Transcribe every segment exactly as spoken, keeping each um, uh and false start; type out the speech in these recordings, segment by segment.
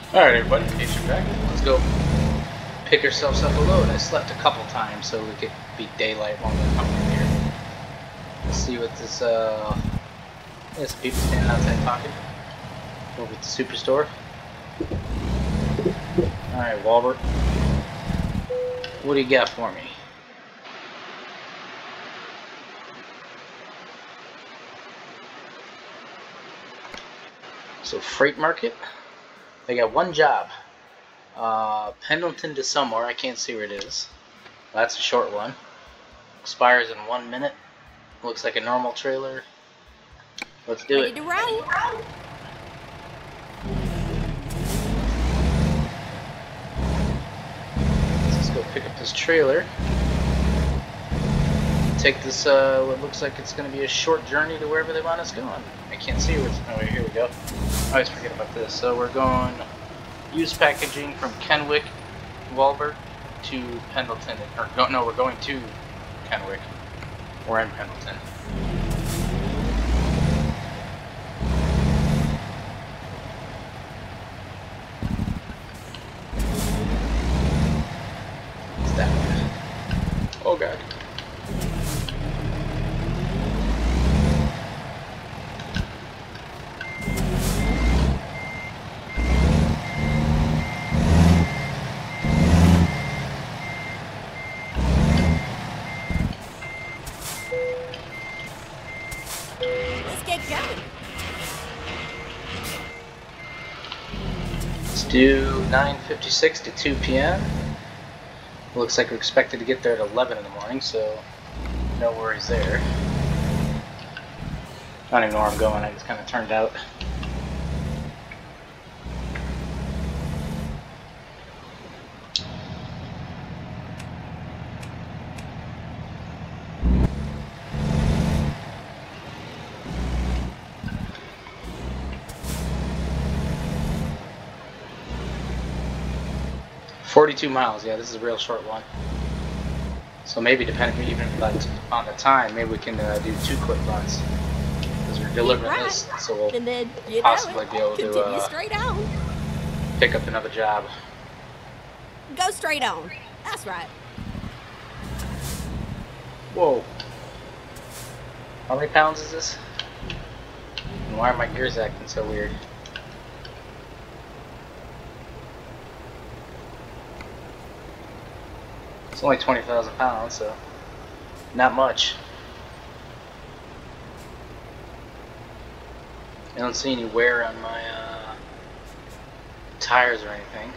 Alright everybody, H back. Let's go pick ourselves up a load. I slept a couple times so we could be daylight when we come in here. Let's see what this, uh... there's some people standing outside talking. Over at the superstore. Alright, Walbert. What do you got for me? So, freight market. They got one job. Uh, Pendleton to somewhere. I can't see where it is. Well, that's a short one. Expires in one minute. Looks like a normal trailer. Let's do Ready it. to roll. Let's go pick up this trailer. Take this, uh, what looks like it's going to be a short journey to wherever they want us going. I can't see where it's, oh, here we go. I always forget about this. So we're going used packaging from Kenwick, Walbert to Pendleton. Or no, no, we're going to Kenwick. We're in Pendleton. What's that one? Oh god. Do nine fifty-six to two P M Looks like we're expected to get there at eleven in the morning, so no worries there. I don't even know where I'm going, I just kind of turned out. forty-two miles, yeah, this is a real short one. So maybe depending even on the time, maybe we can uh, do two quick runs. Because we're delivering right. this, so we'll and then, you possibly know be able Continue to uh, straight on. pick up another job. Go straight on. That's right. Whoa. How many pounds is this? And why are my gears acting so weird? It's only twenty thousand pounds, so not much. I don't see any wear on my uh, tires or anything.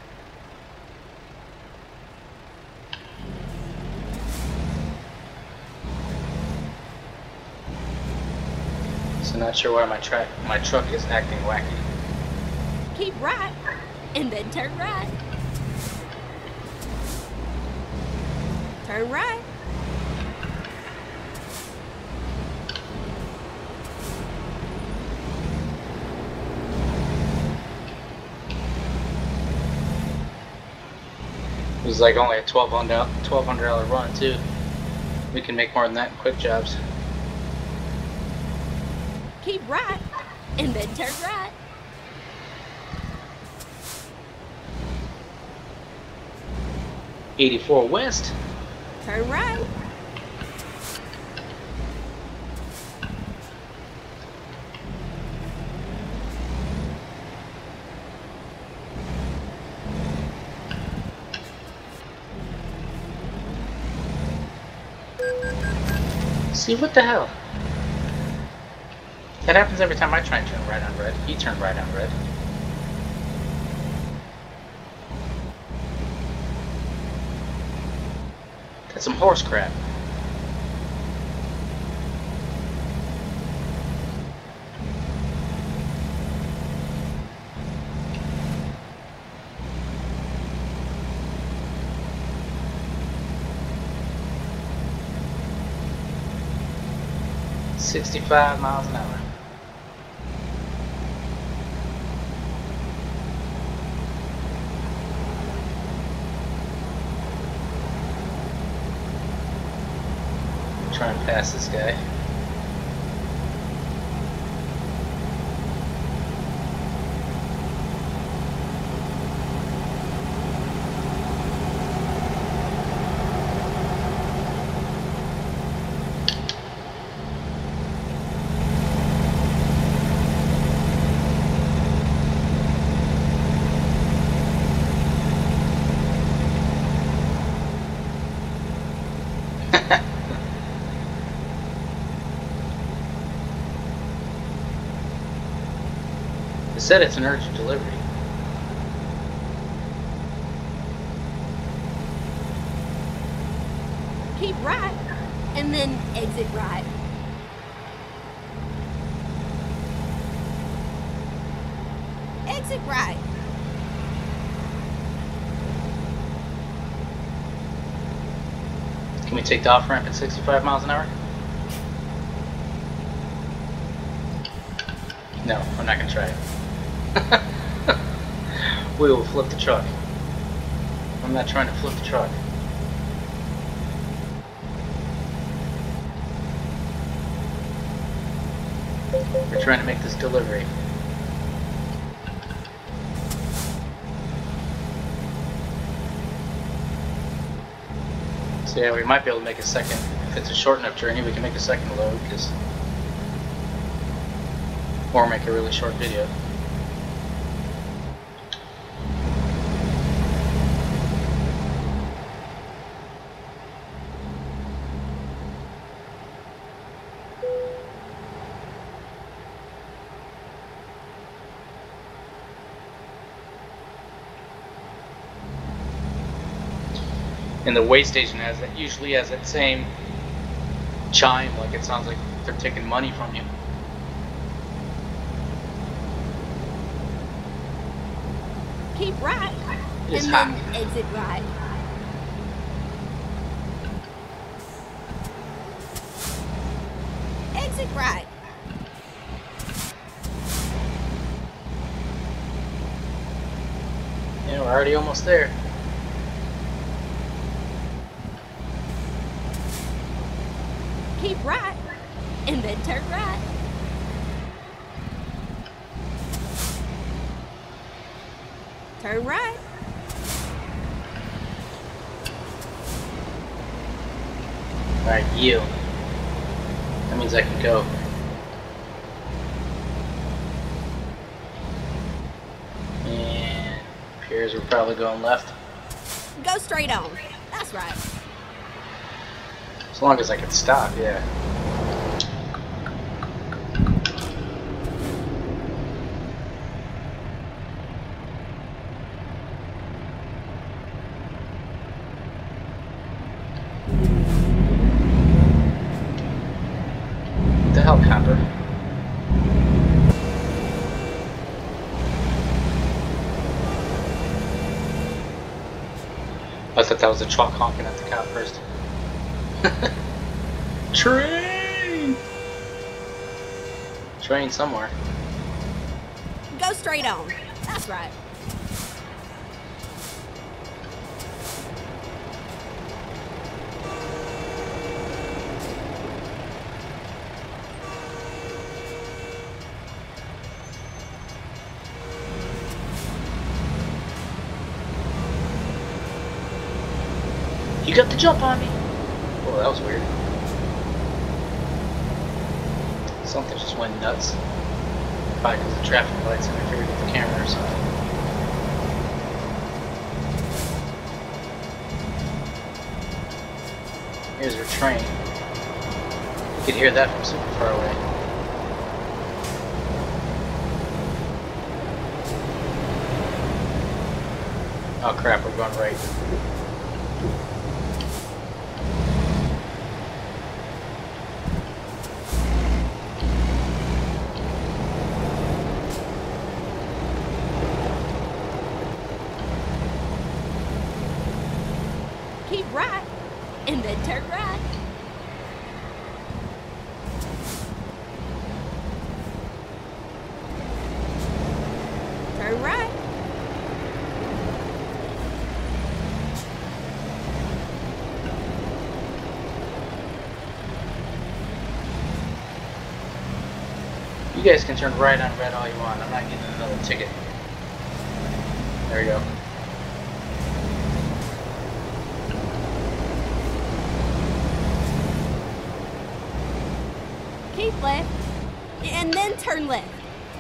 So not sure why my track, my truck is acting wacky. Keep right, and then turn right. Turn right. It was like only a twelve hundred dollar run too. We can make more than that in quick jobs. Keep right, and then turn right. eighty-four west. Turn right. See, what the hell? That happens every time I try and turn right on red. He turned right on red. That's some horse crap. sixty-five miles an hour. Try and pass this guy. It said it's an urgent delivery. Keep right, and then exit right. Exit right. Can we take the off ramp at sixty-five miles an hour? No, I'm not gonna try it. We will flip the truck. I'm not trying to flip the truck. We're trying to make this delivery. So yeah, we might be able to make a second. If it's a short enough journey, we can make a second load, because, or make a really short video. And the weigh station has that, usually has that same chime, like it sounds like they're taking money from you. Keep right, It's and hot. then exit right. Exit right. Yeah, we're already almost there. Keep right, and then turn right. Turn right. Alright, yield. That means I can go. And appears we're probably going left. Go straight on. That's right. As long as I can stop, yeah. What the hell, copper? I thought that was a truck honking at the cop first. Train! Train somewhere. Go straight on. That's right. You got the jump on me! Oh, that was weird. Something just went nuts. Probably because the traffic lights interfered with the camera or something. Here's our train. You could hear that from super far away. Oh crap, we're going right. Keep right, and then turn right. Turn right. You guys can turn right on red all you want. I'm not getting another ticket. There we go. Keep left, and then turn left.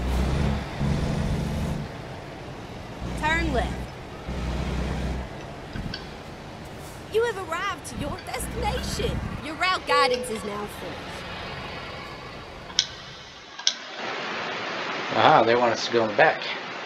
Turn left. You have arrived to your destination. Your route guidance is now finished. Ah, they want us to go in the back.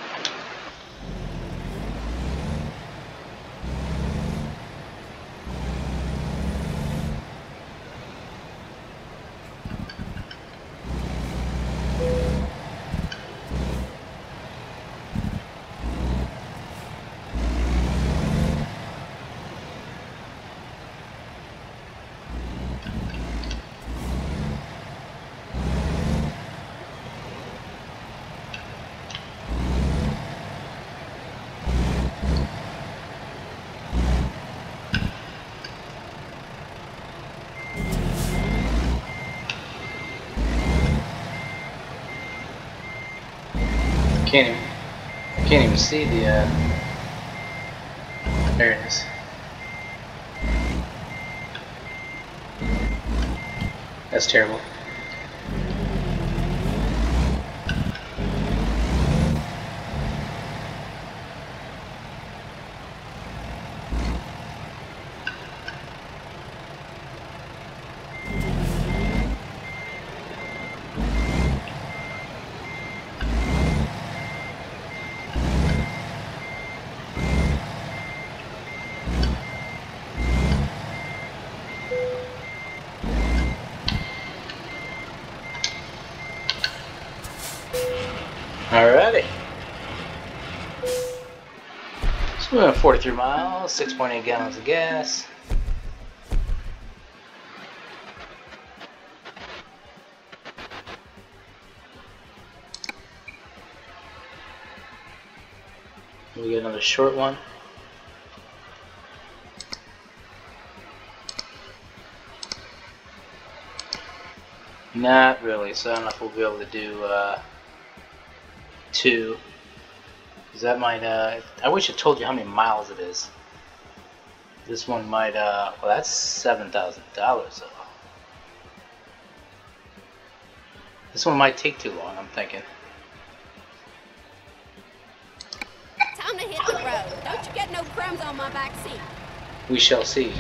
Can't even, I can't even see the, uh, there it is. That's terrible. Alrighty. So we're at forty-three miles, six point eight gallons of gas. We get another short one. Not really, so I don't know if we'll be able to do uh, two. Because that might, uh, I wish I told you how many miles it is. This one might, uh, well, that's seven thousand dollars though. This one might take too long, I'm thinking. Time to hit the road. Don't you get no crumbs on my back seat. We shall see.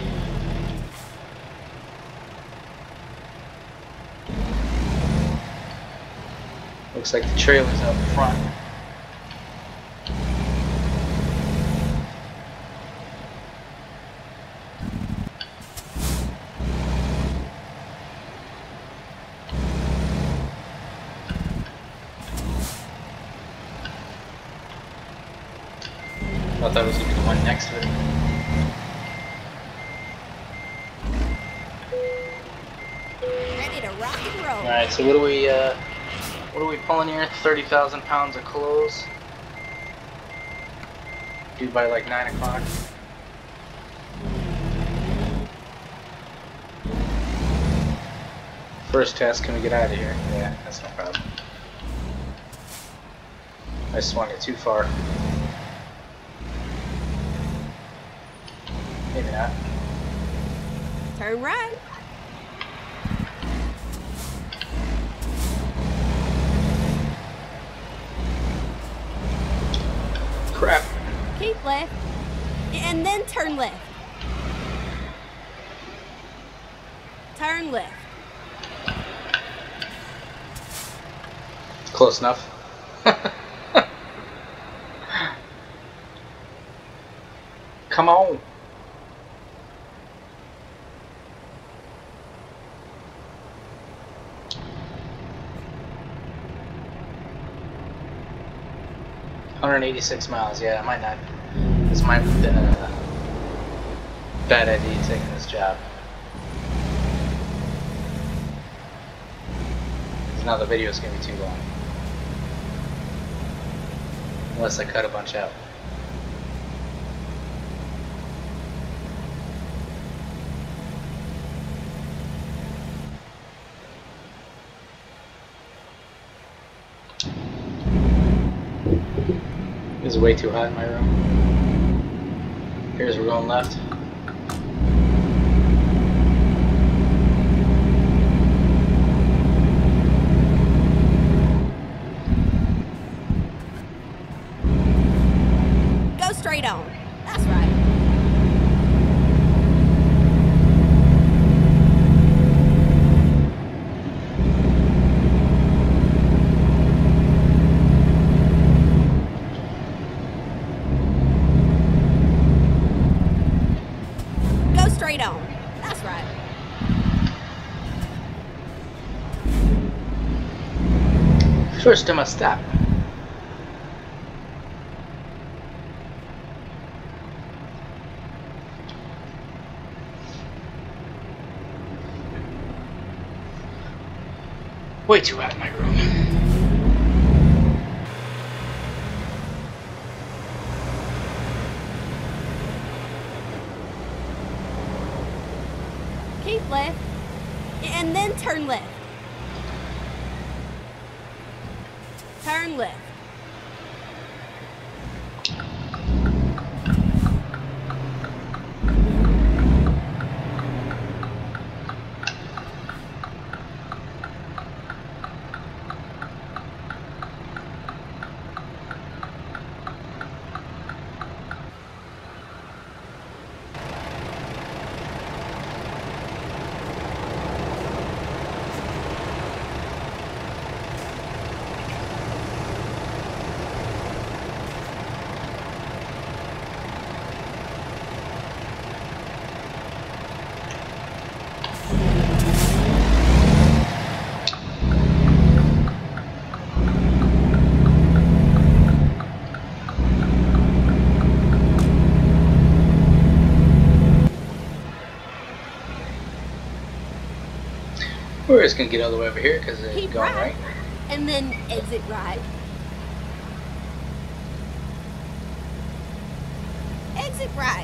Looks like the trailer's out front. I thought it was going to be the one next to it. Ready to rock and roll. Alright, so what do we, uh, what are we pulling here? thirty thousand pounds of clothes. Due by like nine o'clock. First test, can we get out of here? Yeah, that's no problem. I swung it too far. Maybe not. Turn right. Crap. Keep left. And then turn left. Turn left. Close enough. Come on. one hundred eighty-six miles, yeah, I might not. This might have been a bad idea taking this job. Because now the video is going to be too long. Unless I cut a bunch out. This is way too hot in my room. Here's we're going left. Go straight on. That's right. First I must stop. Way too hot in my room. Keep left, and then turn left. Turn left. We're just gonna get all the way over here because it's Keep going right, right. and then exit right. Exit right.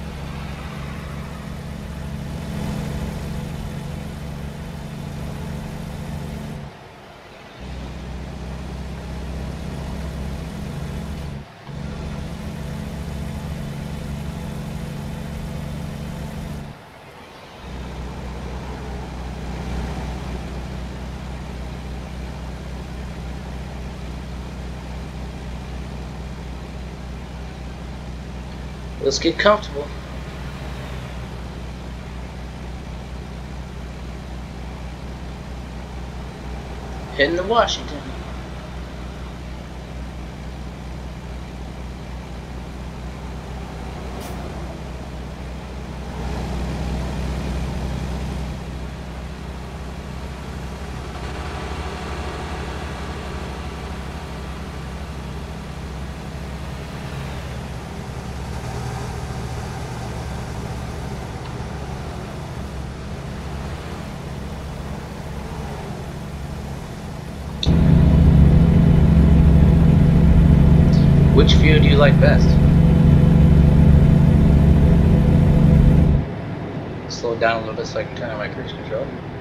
Let's get comfortable. Heading to Washington. Which view do you like best? Slow it down a little bit so I can turn on my cruise control.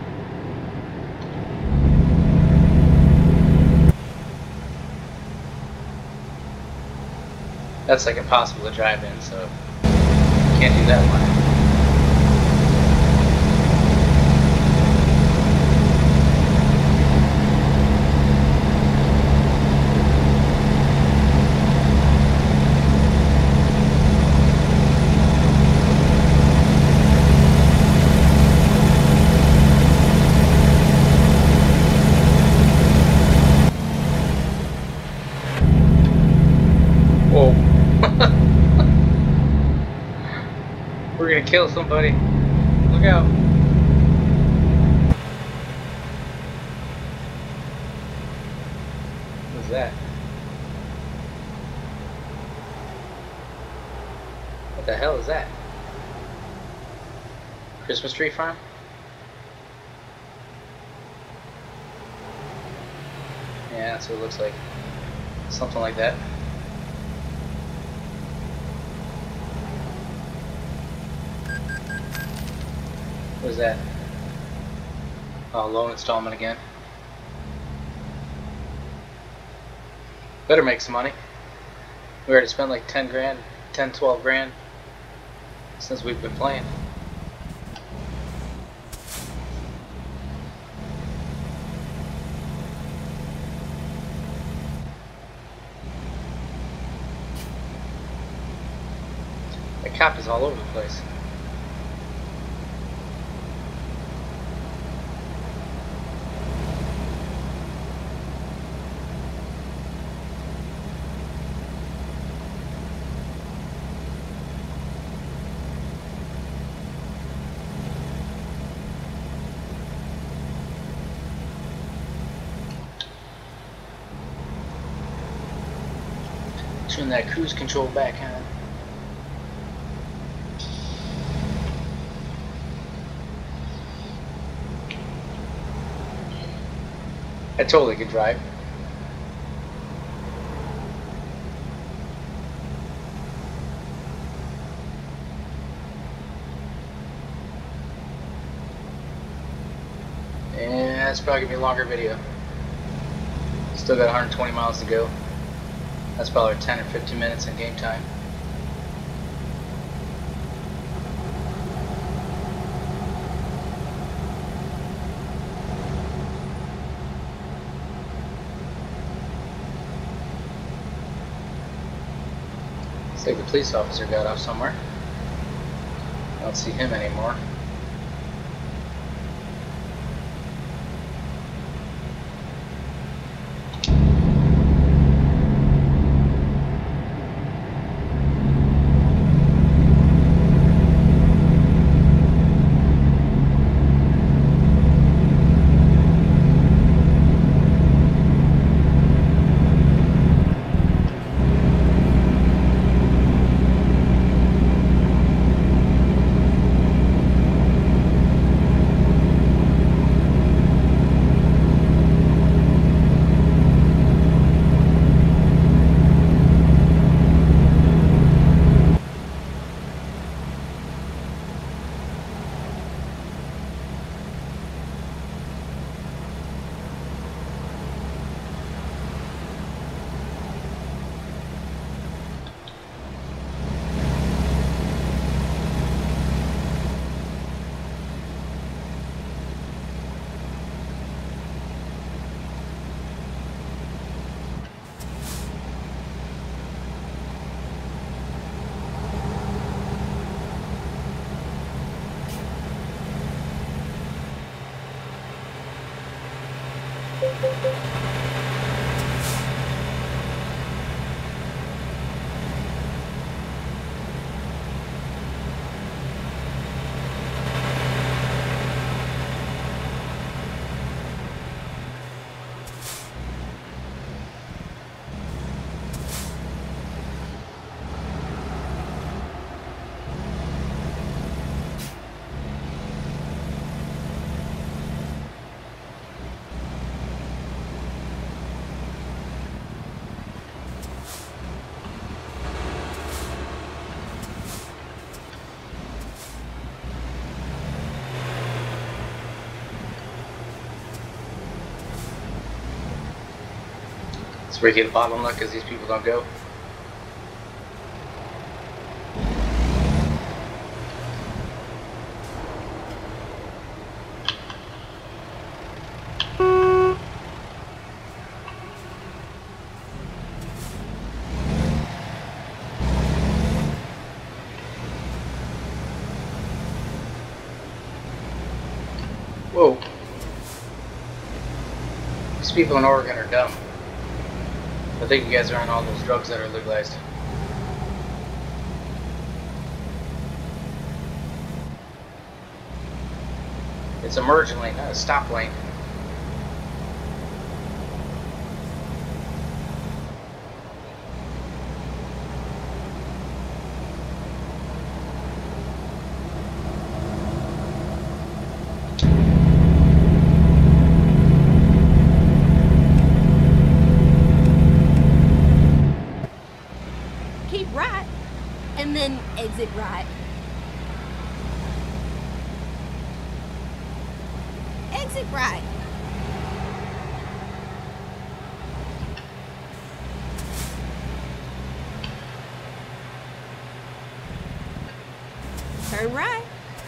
That's like impossible to drive in, so can't do that one. We're gonna kill somebody. Look out. What's that? What the hell is that? Christmas tree farm? Yeah, that's what it looks like. Something like that. What is that? Oh, low installment again. Better make some money. We already spent like ten grand, ten, twelve grand since we've been playing. The cop is all over the place. Tune that cruise control back on. I totally could drive. And that's probably gonna be a longer video. Still got one hundred twenty miles to go. That's probably ten or fifteen minutes in game time. Looks like the police officer got off somewhere. I don't see him anymore. It's where you get a bottleneck because these people don't go. Whoa. These people in Oregon are dumb. I think you guys are on all those drugs that are legalized. It's a merge lane, not a stop lane. Exit right. Exit right. Turn right.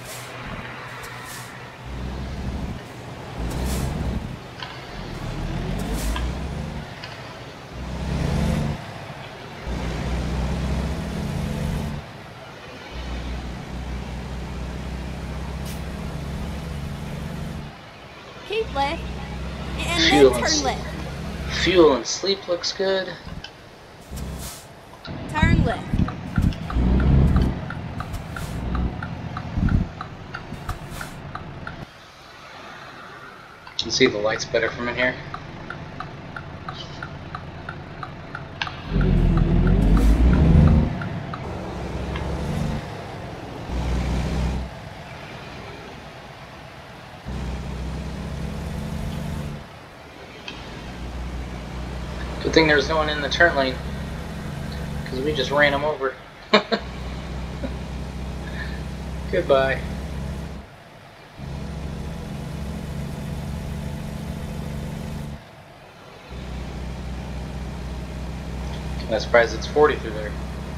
Keep left, and Fuel then and turn left. Fuel and sleep looks good. Turn left. You can see the lights better from in here. Good thing there's no one in the turn lane, because we just ran him over. Goodbye. I'm surprised it's forty through there.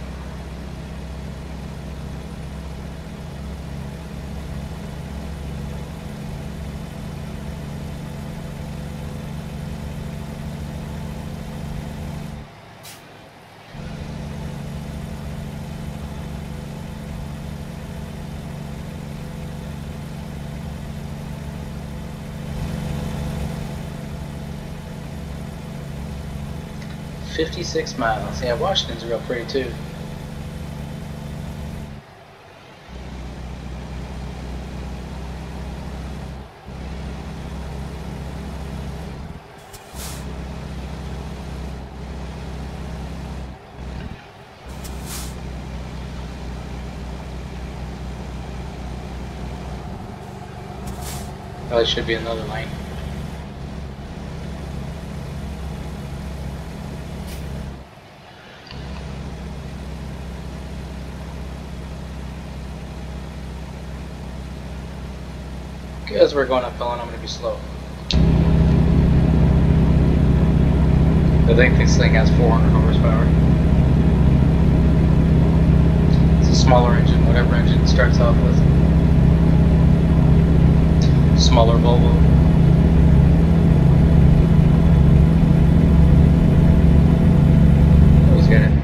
fifty-six miles. Yeah, Washington's real pretty too. Oh, there should be another lane. Because we're going uphill and I'm going to be slow. I think this thing has four hundred horsepower. It's a smaller engine, whatever engine it starts off with. Smaller Volvo. Always get it.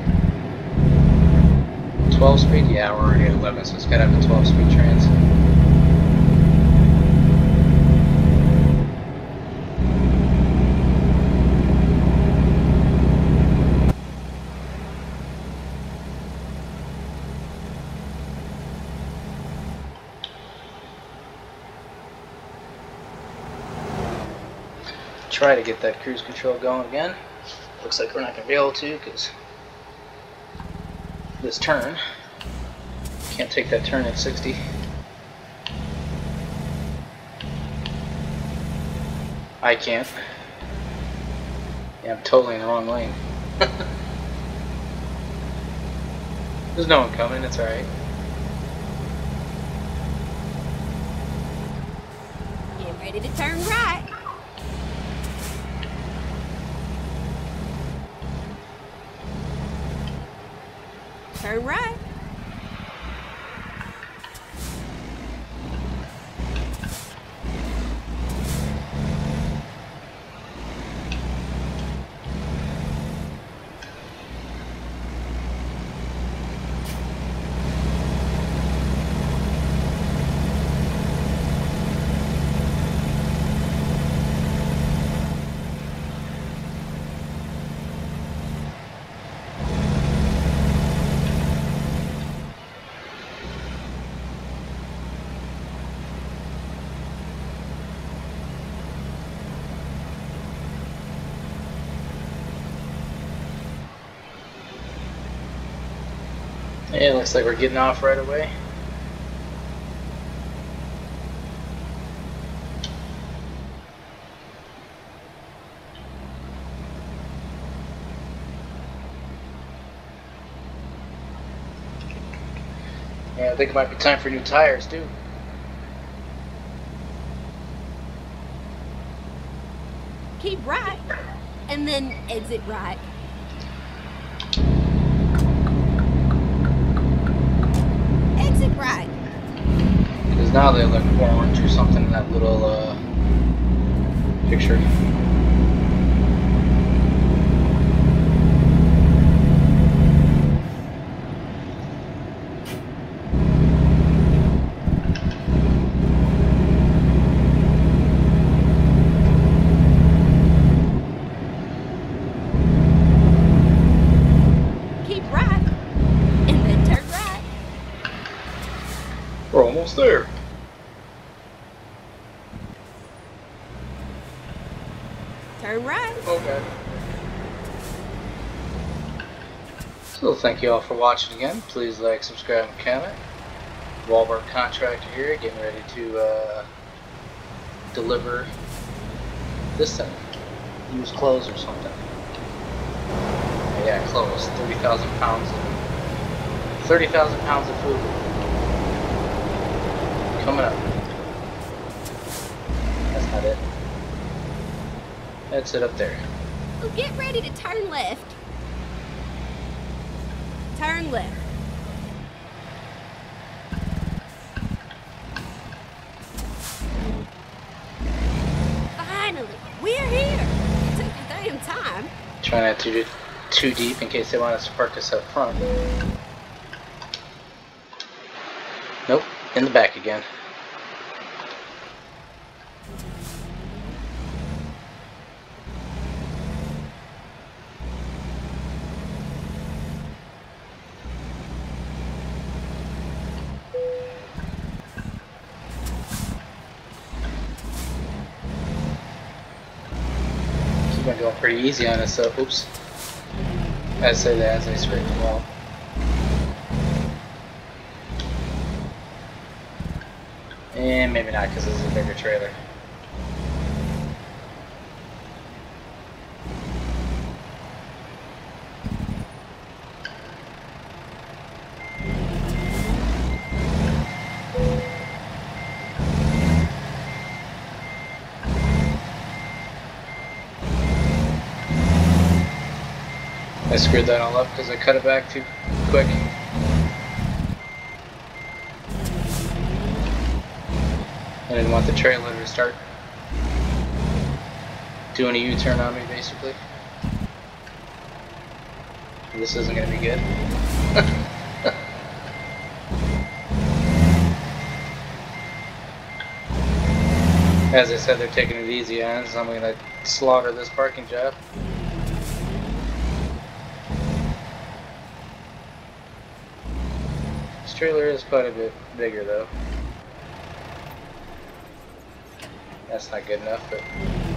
twelve speed? Yeah, we're already at eleven, so it's got to have a twelve speed trans. Try to get that cruise control going again. Looks like we're not going to be able to because this turn. Can't take that turn at sixty. I can't. Yeah, I'm totally in the wrong lane. There's no one coming, it's alright. Get ready to turn right. Turn right. Yeah, looks like we're getting off right away. Yeah, I think it might be time for new tires too. Keep right, and then exit right. Exit right. Because now they look orange or something in that little uh, picture. We're almost there. Turn right. Okay. So thank you all for watching again. Please like, subscribe, and comment. Walbert Contractor here, getting ready to uh, deliver this thing. Used clothes or something. yeah, close. thirty thousand pounds of thirty thousand pounds of food coming up. That's not it. That's it up there. Oh, get ready to turn left. Turn left. Finally, we're here. It took a damn time. Try not to do too deep in case they want us to park us up front. Nope, in the back again. Been going pretty easy on us, so oops. I say that as I scrape the wall. And maybe not, because this is a bigger trailer. I screwed that all up because I cut it back too quick. I didn't want the trailer to start doing a U-turn on me, basically. This isn't going to be good. As I said, they're taking it easy on us, so I'm going to slaughter this parking job. This trailer is quite a bit bigger though. That's not good enough, but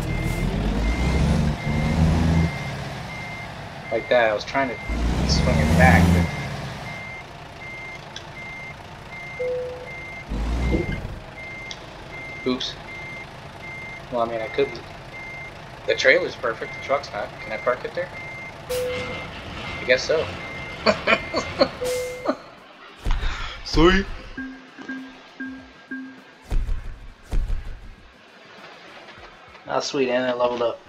like that, I was trying to swing it back, but oops. Well, I mean, I could. The trailer's perfect, the truck's not. Can I park it there? I guess so. Sorry. Oh, sweet, and I leveled up.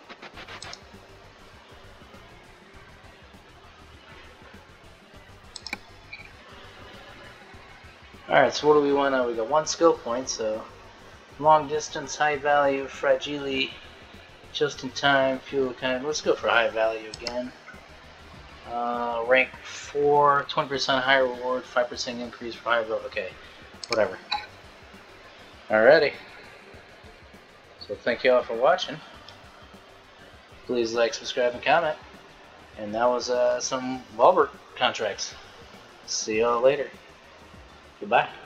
Alright, so what do we want now? We got one skill point, so long distance, high value, fragile, just in time, fuel kind. Let's go for high value again. Uh, rank four, twenty percent higher reward, five percent increase for higher value. Okay, whatever. Alrighty. So thank you all for watching. Please like, subscribe, and comment. And that was uh, some Walbert contracts. See y'all later. Goodbye.